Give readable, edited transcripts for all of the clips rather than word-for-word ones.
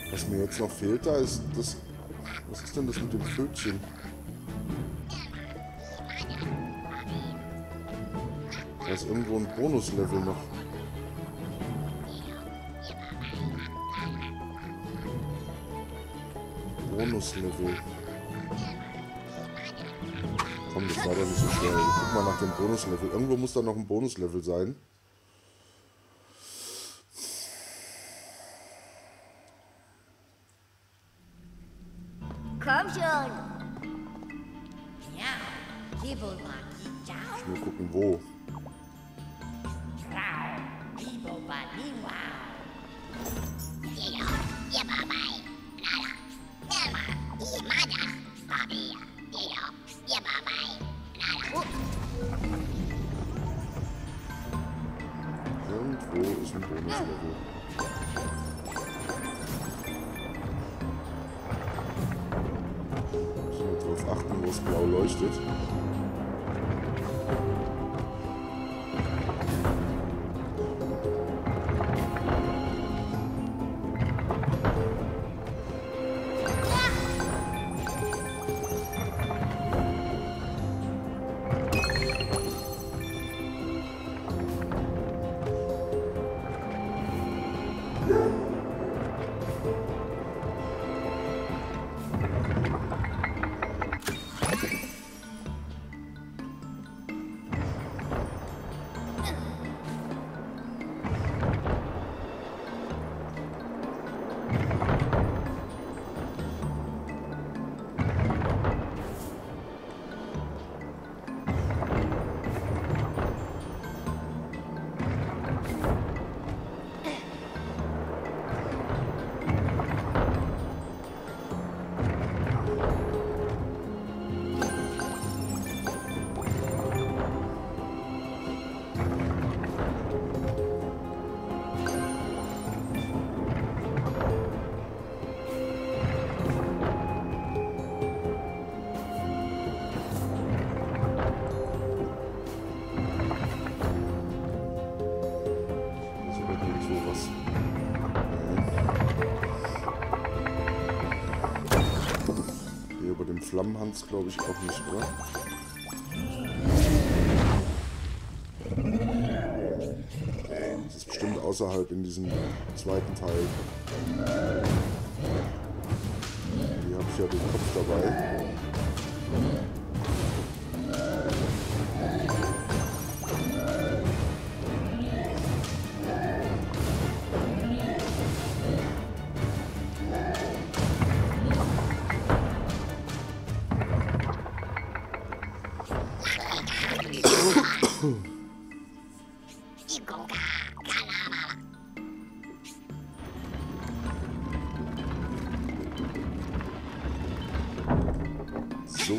Was mir jetzt noch fehlt, da ist das... Was ist denn das mit dem Pfötchen? Da ist irgendwo ein Bonuslevel noch. Bonuslevel. Komm, das war doch nicht so schwer. Guck mal nach dem Bonuslevel. Irgendwo muss da noch ein Bonuslevel sein. Komm schon. Ja, Kibblebaki, ciao. Ich will gucken, wo. Wow, Kibblebaki, wow. Irgendwo ist ein Bonuslevel. Müssen wir darauf achten, wo es blau leuchtet. Flammenhans glaube ich auch nicht, oder? Das ist bestimmt außerhalb in diesem zweiten Teil. Hier habe ich ja den Kopf dabei. So.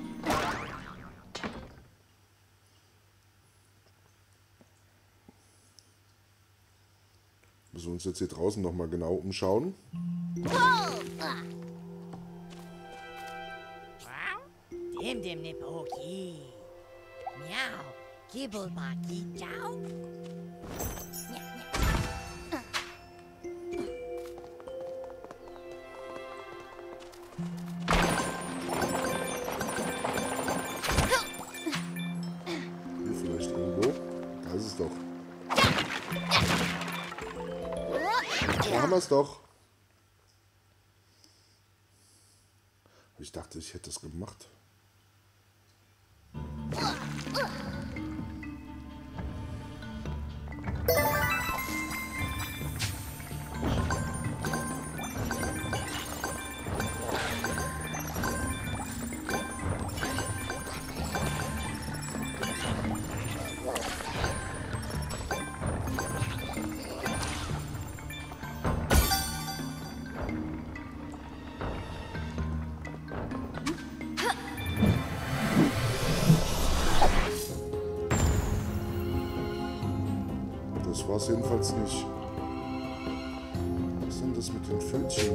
Müssen wir uns jetzt hier draußen nochmal genau umschauen. Dim dim nipoki. Miau, Kibblebaki, ciao. Hier vielleicht irgendwo. Da ist es doch. Da haben wir es doch. Ich dachte, ich hätte es gemacht. Das war es jedenfalls nicht. Was ist denn das mit den Pfötchen?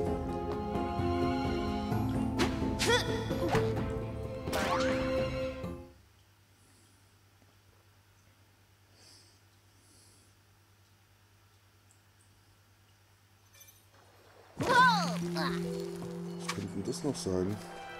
Was könnte denn das noch sein?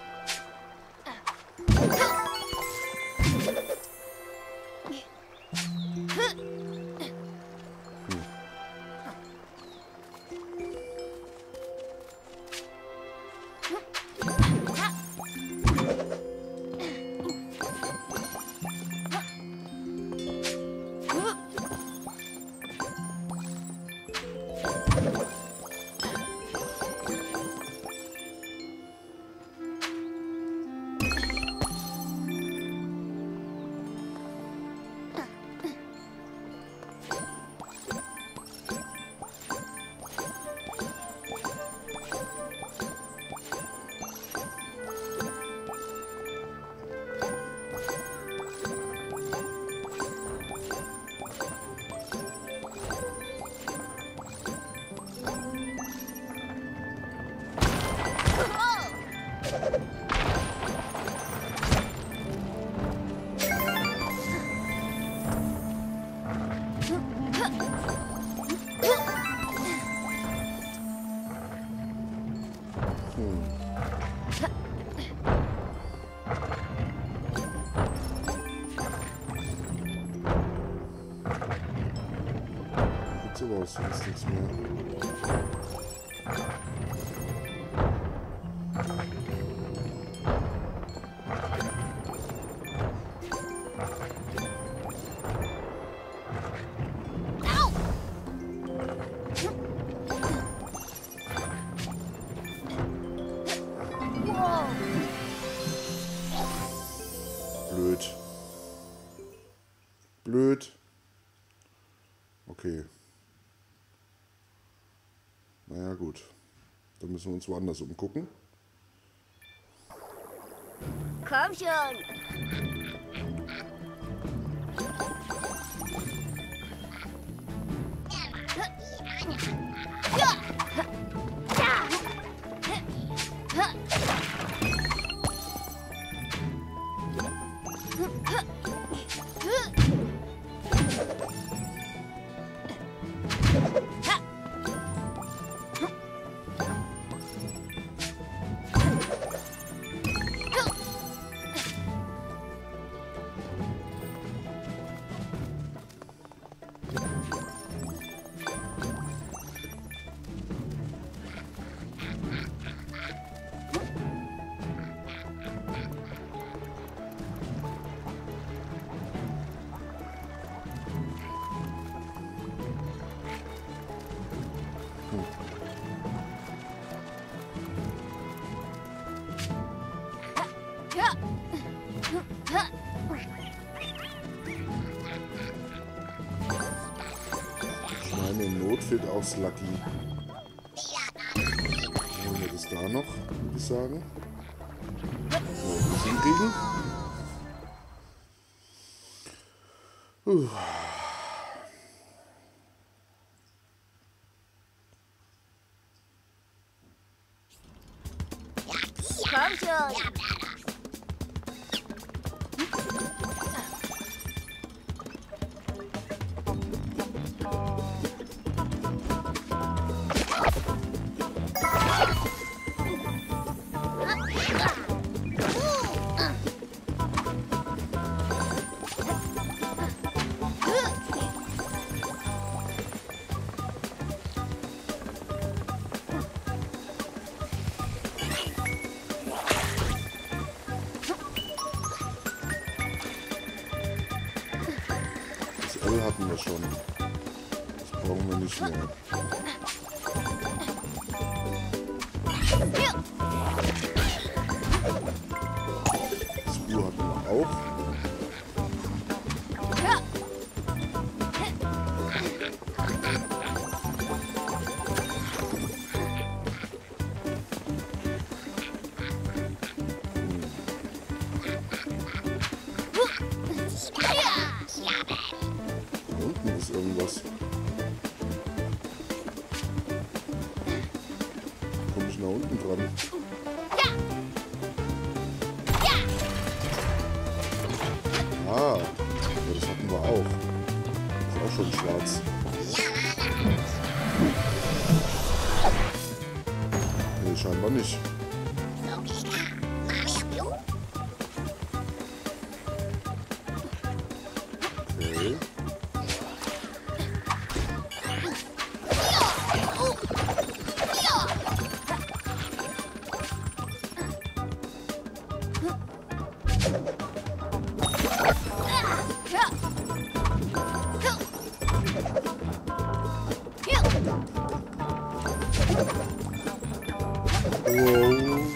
Aber sonst nichts mehr. Blöd. Blöd. Okay. Naja, gut. Dann müssen wir uns woanders umgucken. Komm schon! In Not fehlt auch Lucky. Wollen wir das da noch, würde ich sagen. So, das hinkriegen. Komm schon! Hatten wir schon. Das brauchen wir nicht mehr. Das U hatten wir auch. Irgendwas. Komme ich nach unten dran? Ah, ja, das hatten wir auch. Ist auch schon schwarz. scheinbar nicht. Okay. Wow.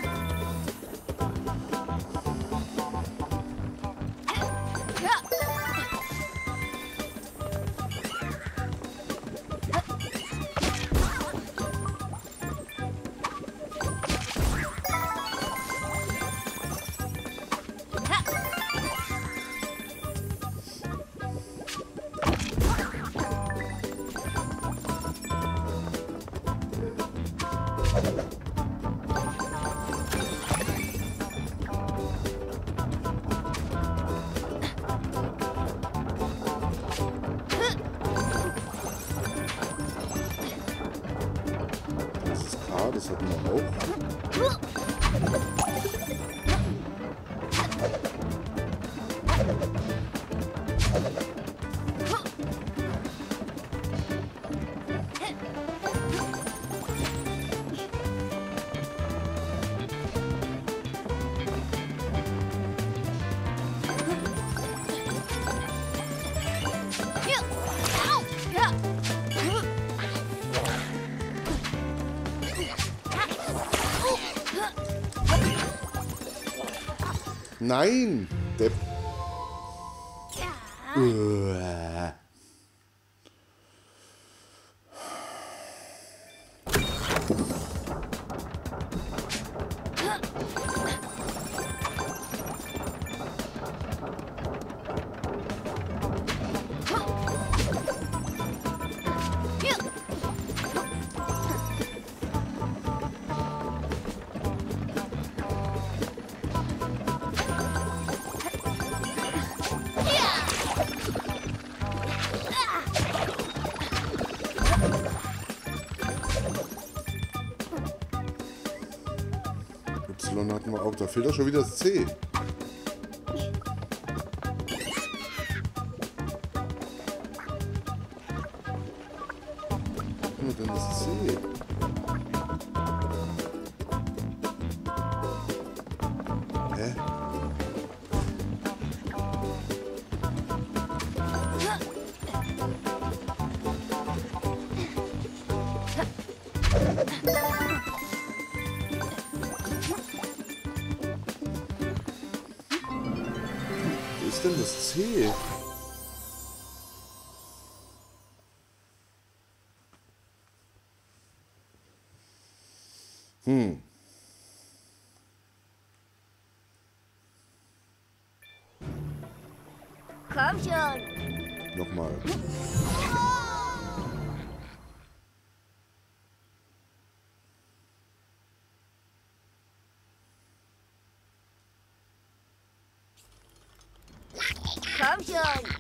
Das ist K, das hatten wir auch. Nein! Depp. Y hatten wir auch. Da fehlt doch schon wieder das C. Nur denn das C. Hä? Wo ist denn das C? Komm schon. Nochmal. Komm schon.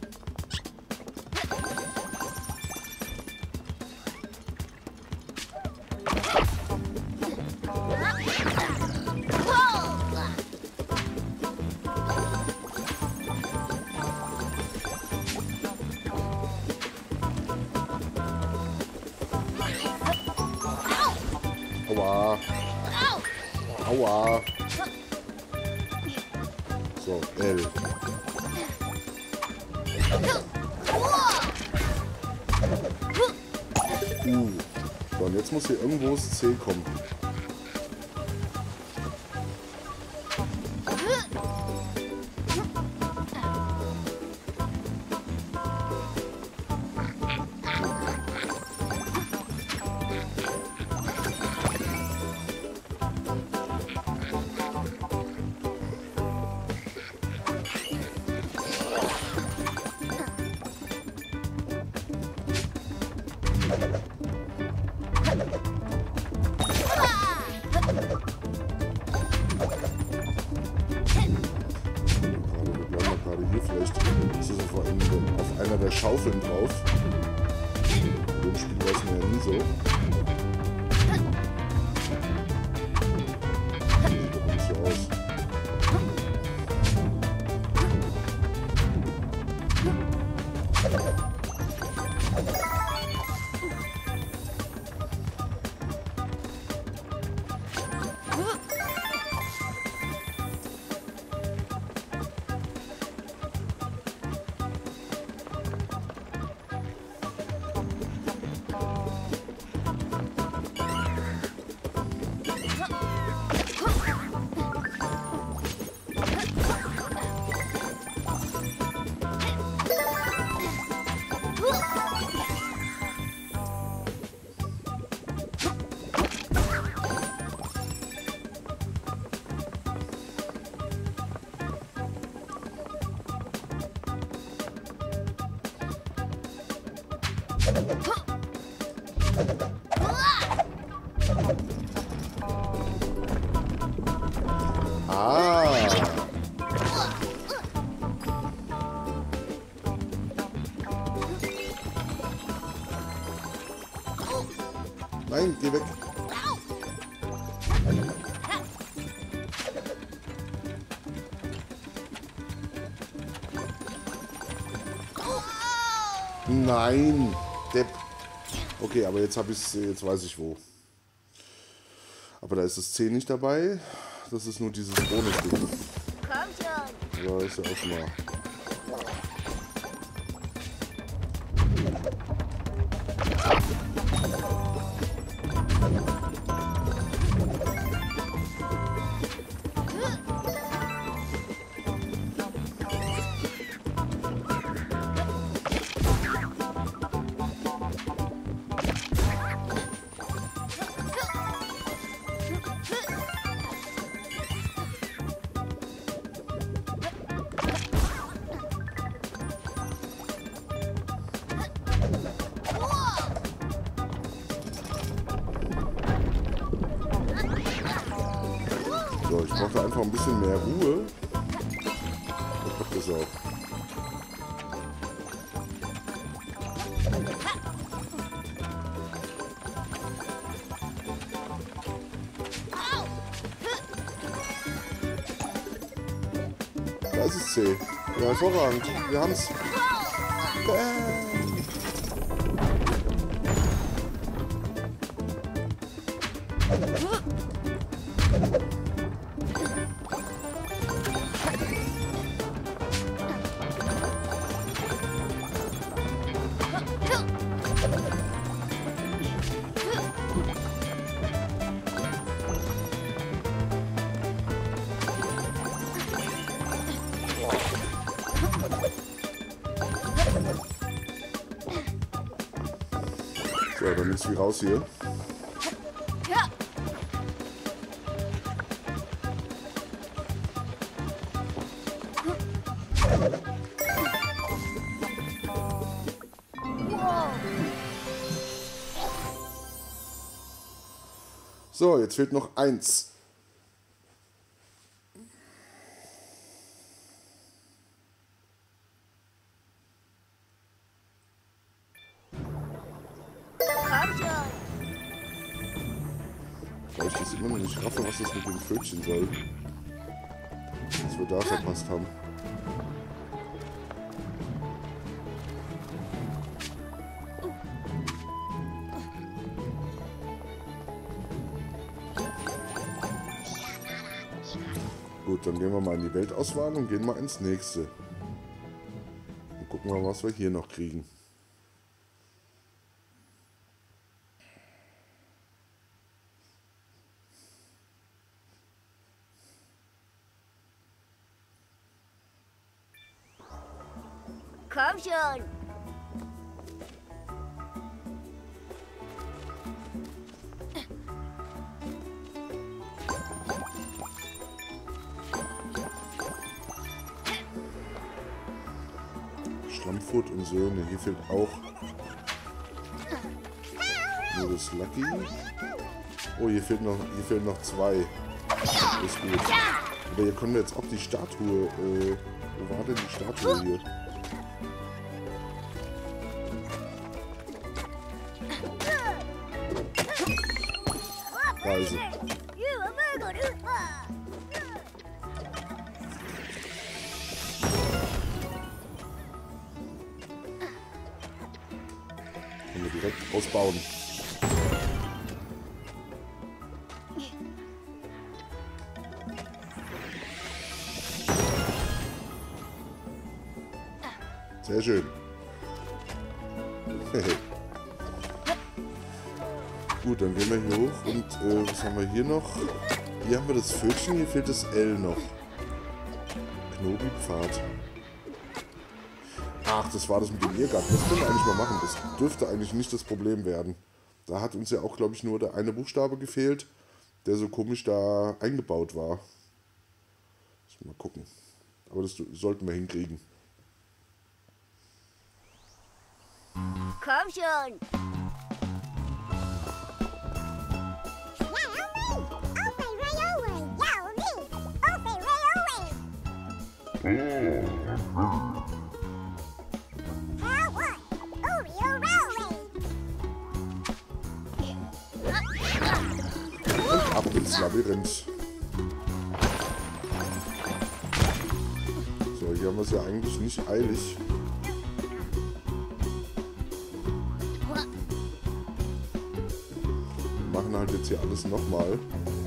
Aua. Aua. So, L. So, und jetzt muss hier irgendwo das C kommen. Vielleicht ist es auf einer der Schaufeln drauf. In dem Spiel weiß man ja nie so. Ah. Nein, geh weg. Nein, Depp. Okay, aber jetzt habe ich jetzt weiß ich wo. Aber da ist das C nicht dabei. Das ist nur dieses Bonus-Ding. Komm schon. Ja, ist ja auch schon mal. So, ich brauche einfach ein bisschen mehr Ruhe. Und mach das auch. Da ist es C. Ja, hervorragend. Wir haben's. So, dann ist wie raus hier. So, jetzt fehlt noch 1. Komm schon. Weil ich das immer noch nicht raffe, was das mit dem Pfötchen soll. Was wir da verpasst haben. Gut, dann gehen wir mal in die Weltauswahl und gehen mal ins nächste. Und gucken mal, was wir hier noch kriegen. Komm schon. Schlammfurt und Söhne. Hier fehlt auch nur das Lucky. Oh, hier fehlen noch 2. Ist gut. Aber hier können wir jetzt auch die Statue. Wo war denn die Statue hier? Da ist sie. Können wir direkt ausbauen. Sehr schön. Gut, dann gehen wir hier hoch und was haben wir hier noch? Hier haben wir das Pfötchen, hier fehlt das L noch. Knobi-Pfad. Ach, das war das mit dem Irrgarten. Das können wir eigentlich mal machen. Das dürfte eigentlich nicht das Problem werden. Da hat uns ja auch, glaube ich, nur der eine Buchstabe gefehlt, der so komisch da eingebaut war. Mal gucken. Aber das sollten wir hinkriegen. Komm schon. Ab ins Labyrinth. So, hier haben wir es ja eigentlich nicht eilig. Wir machen halt jetzt hier alles nochmal.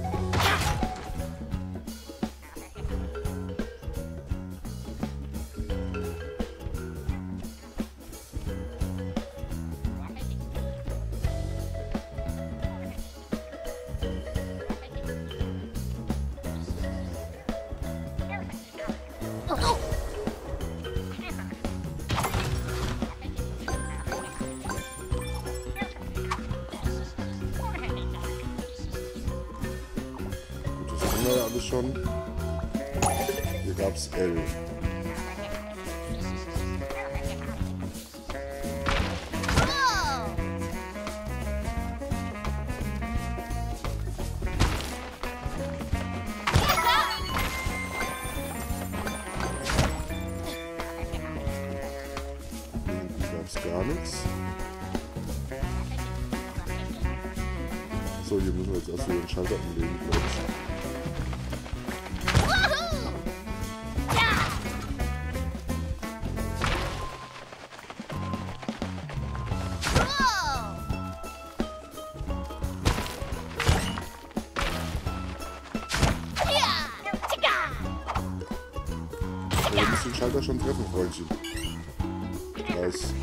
Ja, alles schon. Hier gab es L. Hier gab es gar nichts. So, hier müssen wir jetzt erst wieder den Schalter umlegen, glaube ich. Du musst den Schalter schon treffen, Freundchen. Nice.